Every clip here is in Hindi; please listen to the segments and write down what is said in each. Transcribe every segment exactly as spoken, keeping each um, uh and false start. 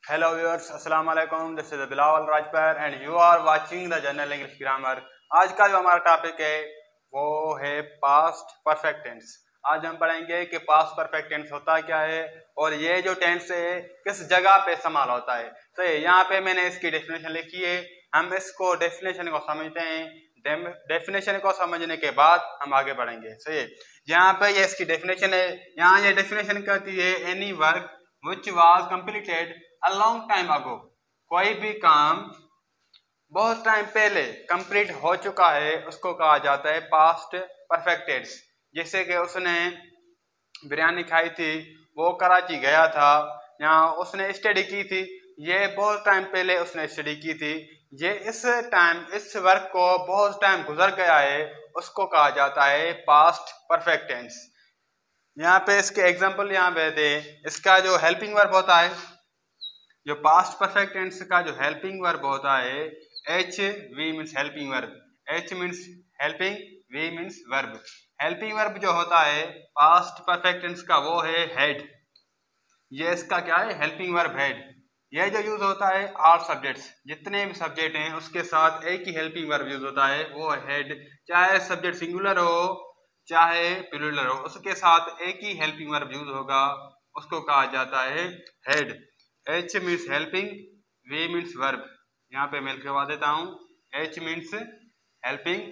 Hello viewers, अस्सलाम वालेकुम। This is Bilawal Rajpar and you are watching the general English grammar. आज का जो हमारा टॉपिक है वो है पास्ट परफेक्ट टेंस। आज हम पढ़ेंगे कि पास्ट परफेक्ट टेंस होता क्या है और ये जो टेंस है किस जगह पे इस्तेमाल होता है। तो यहाँ पे मैंने इसकी डेफिनेशन लिखी है, हम इसको डेफिनेशन को समझते हैं। डेफिनेशन को समझने के बाद हम आगे बढ़ेंगे। सही है, यहाँ पे ये इसकी डेफिनेशन है। यहाँ ये डेफिनेशन कहती है any work which was completed a long time ago। कोई भी काम बहुत टाइम पहले कंप्लीट हो चुका है उसको कहा जाता है पास्ट परफेक्ट टेंस। जैसे कि उसने बिरयानी खाई थी, वो कराची गया था, यहाँ उसने स्टडी की थी, ये बहुत टाइम पहले उसने स्टडी की थी, ये इस टाइम इस वर्क को बहुत टाइम गुजर गया है, उसको कहा जाता है पास्ट परफेक्ट टेंस। यहाँ पे इसके एग्जाम्पल यहाँ पे थे। इसका जो हेल्पिंग वर्ब होता है, जो पास्ट परफेक्ट टेंस का जो हेल्पिंग वर्ब होता है, H V means helping verb. H means helping, V means verb. Helping verb जो होता है पास्ट परफेक्ट टेंस का वो है हेड। ये इसका क्या है, हेल्पिंग वर्ब हेड। यह जो यूज होता है आल सब्जेक्ट्स, जितने भी सब्जेक्ट हैं उसके साथ एक ही हेल्पिंग वर्ब यूज होता है, वो हेड। चाहे सब्जेक्ट सिंगुलर हो चाहे प्लूरल हो, उसके साथ एक ही हेल्पिंग वर्ब यूज होगा, उसको कहा जाता है had. H means helping, V means verb. यहाँ पे मैं लिखवा देता हूँ, H means helping,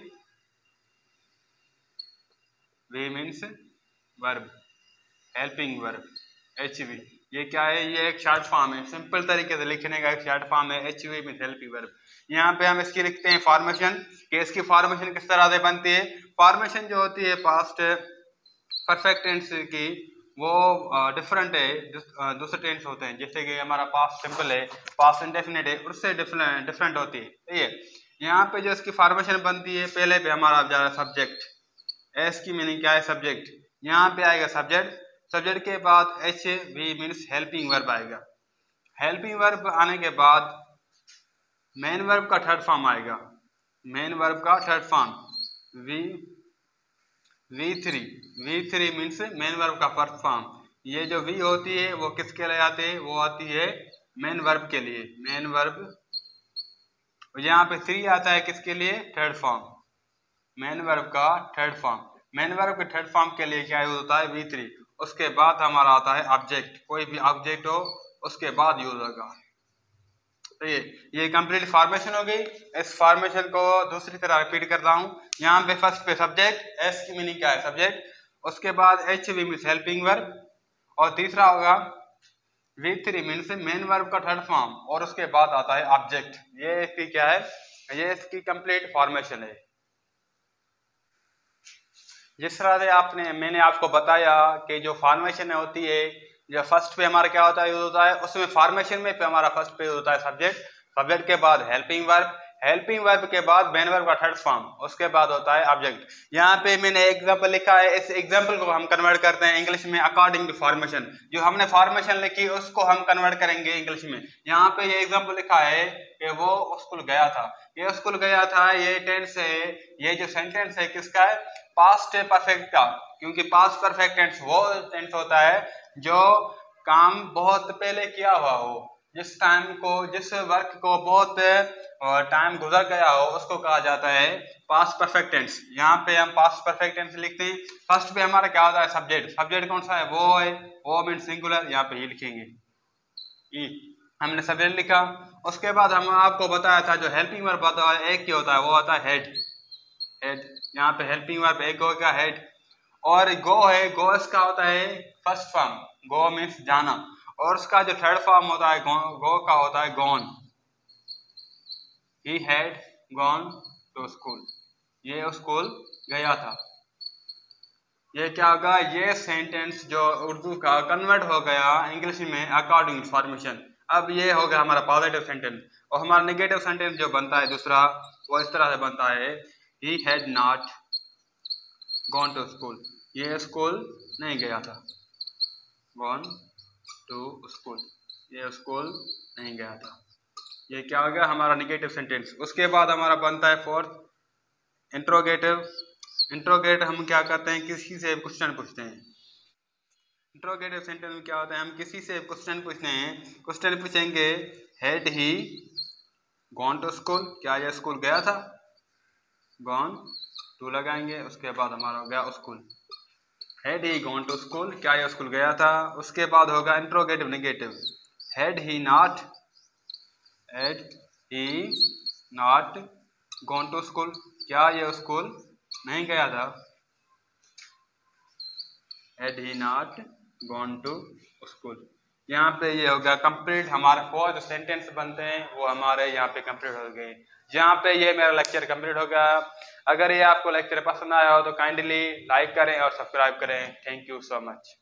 V means verb, helping verb H V. ये क्या है, ये एक शॉर्ट फॉर्म है, सिंपल तरीके से लिखने का एक शॉर्ट फॉर्म है, H V means helping verb. यहाँ पे हम इसकी लिखते हैं फॉर्मेशन, कि इसकी फॉर्मेशन किस तरह से बनती है। फॉर्मेशन जो होती है पास्ट परफेक्ट टेंस की वो डिफरेंट है, दूसरे टेंस होते हैं। जैसे कि हमारा पास्ट सिंपल है, पास्ट इंडेफिनिट है, उससे डिफरेंट डिफरेंट होती है। ठीक है, यहाँ पे जो इसकी फॉर्मेशन बनती है, पहले पे हमारा जा रहा है सब्जेक्ट। एस की मीनिंग क्या है, सब्जेक्ट। यहाँ पे आएगा सब्जेक्ट, सब्जेक्ट के बाद H V means helping verb आएगा। हेल्पिंग वर्ब आने के बाद मेन वर्ब का थर्ड फॉर्म आएगा, मेन वर्ब का third form V V three. V three means main verb का फर्स्ट फॉर्म। ये जो वी होती है वो किसके लिए आती है, वो आती है मेन वर्ब के लिए, मेन वर्ब। यहाँ पे थ्री आता है किसके लिए, थर्ड फॉर्म, मेन वर्ब का थर्ड फॉर्म। मेन वर्ब के थर्ड फॉर्म के लिए क्या यूज होता है, वी थ्री। उसके बाद हमारा आता है ऑब्जेक्ट, कोई भी ऑब्जेक्ट हो उसके बाद यूज होगा। तो ये ये कंप्लीट फॉर्मेशन हो गई। इस फॉर्मेशन को दूसरी तरह रिपीट करता हूँ। यहाँ पे फर्स्ट पे सब्जेक्ट, एस की मीनिंग क्या है, सब्जेक्ट। उसके बाद H V means helping verb, और तीसरा होगा V three means main verb का थर्ड फॉर्म, और उसके बाद आता है ऑब्जेक्ट। ये इसकी क्या है, ये इसकी कंप्लीट फॉर्मेशन है। जिस तरह से आपने मैंने आपको बताया कि जो फॉर्मेशन होती है, जो फर्स्ट पे हमारा क्या होता है, यूज होता है, उसमें फॉर्मेशन में पे हमारा फर्स्ट पे होता है सब्जेक्ट, सब्जेक्ट के बाद हेल्पिंग वर्ब, हेल्पिंग वर्ब के बाद मेन वर्ब का थर्ड फॉर्म, उसके बाद होता है ऑब्जेक्ट। यहाँ पे मैंने एग्जांपल लिखा है, इस एग्जांपल को हम कन्वर्ट करते हैं इंग्लिश में अकॉर्डिंग टू फॉर्मेशन। जो हमने फॉर्मेशन लिखी उसको हम कन्वर्ट करेंगे इंग्लिश में। यहाँ पे ये एग्जांपल लिखा है कि वो स्कूल गया था, ये स्कूल गया था, ये टेंस है, ये जो सेंटेंस है किसका है, पास्ट परफेक्ट का। क्योंकि पास्ट परफेक्ट टेंस वो टेंस होता है जो काम बहुत पहले किया हुआ हो, जिस टाइम को, जिस वर्क को बहुत टाइम गुजर गया हो, उसको कहा जाता है पास्ट परफेक्ट टेंस। यहाँ पे हम पास्ट परफेक्ट टेंस लिखते हैं। फर्स्ट पे हमारा क्या होता है, सब्जेक्ट। सब्जेक्ट कौन सा है, वो है, वो मीन सिंगुलर, यहाँ पे ही लिखेंगे ई, हमने सब्जेक्ट लिखा। उसके बाद हम आपको बताया था जो हेल्पिंग वर्ब होता है एक ही होता है, वो होता है हेड। हेड, यहाँ पे हेल्पिंग वर्ब एक होगा हेड। और गो है, गो इसका होता है फर्स्ट फॉर्म, गो मीन्स जाना, और उसका जो थर्ड फॉर्म होता है गो, गो का होता है gone. He had gone to school, ये स्कूल गया था। ये क्या होगा, ये सेंटेंस जो उर्दू का कन्वर्ट हो गया इंग्लिश में अकॉर्डिंग फॉर्मेशन। अब ये हो गया हमारा पॉजिटिव सेंटेंस। और हमारा नेगेटिव सेंटेंस जो बनता है दूसरा, वो इस तरह से बनता है, he had not gone to school, ये स्कूल नहीं गया था। गॉन टू स्कूल, ये स्कूल नहीं गया था। ये क्या हो गया हमारा नेगेटिव सेंटेंस। उसके बाद हमारा बनता है फोर्थ इंट्रोगेटिव। इंट्रोगेट हम क्या करते हैं, किसी से क्वेश्चन पूछते हैं। इंट्रोगेटिव सेंटेंस में क्या होता है, हम किसी से क्वेश्चन पूछते हैं, क्वेश्चन पूछेंगे had he gone to school, क्या ये स्कूल गया था, गॉन टू लगाएंगे, उसके बाद हमारा हो गया school. Had he gone to school, क्या ये स्कूल गया था। उसके बाद होगा interrogative negative, had he not, had he not gone to school, क्या ये स्कूल नहीं गया था, had he not gone to school. यहाँ पे ये हो गया कंप्लीट, हमारे फोर जो सेंटेंस बनते हैं वो हमारे यहाँ पे कंप्लीट हो गए। यहाँ पे ये मेरा लेक्चर कंप्लीट हो गया। अगर ये आपको लेक्चर पसंद आया हो तो काइंडली लाइक करें और सब्सक्राइब करें। Thank you so much.